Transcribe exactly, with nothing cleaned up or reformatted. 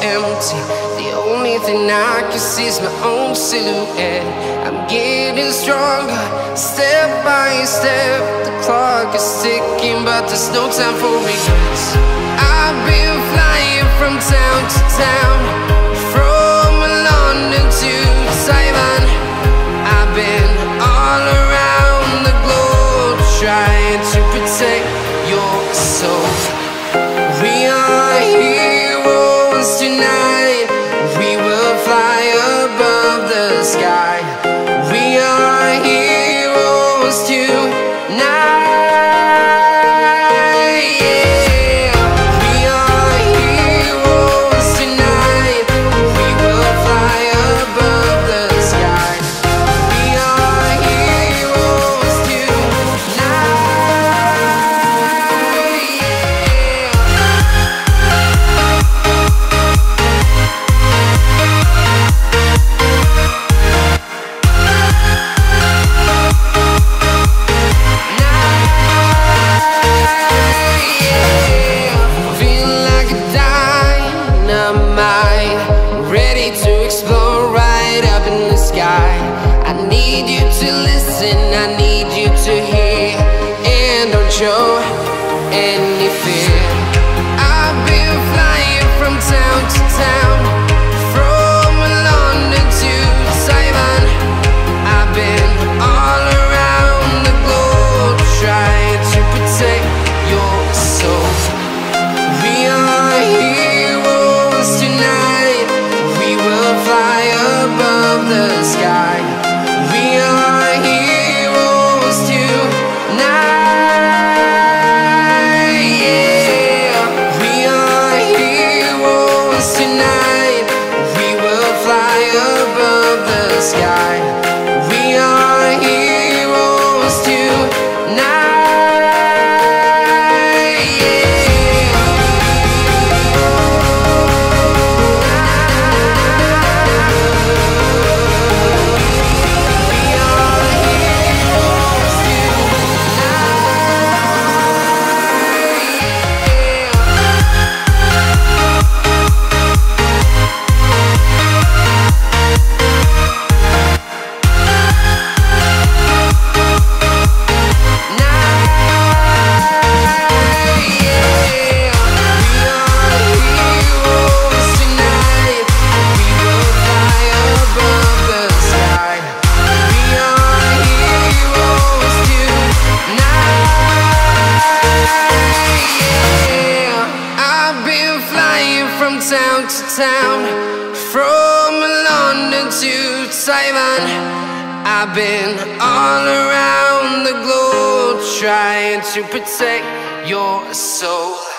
empty. The only thing I can see is my own silhouette. I'm getting stronger, step by step. The clock is ticking, but there's no time for regrets. I've been flying from town to town, from London to Taiwan. I've been all around the globe, trying to protect your soul. We are heroes tonight. We will fly above the sky. We are heroes tonight. Show any fear. I've been flying from town to town, from London to Taiwan. I've been all around the globe, trying to protect your soul. We are heroes tonight. We will fly above the sky. We are heroes tonight. Sky. We are heroes tonight. Yeah. We are heroes town to town, from London to Taiwan. I've been all around the globe, trying to protect your soul.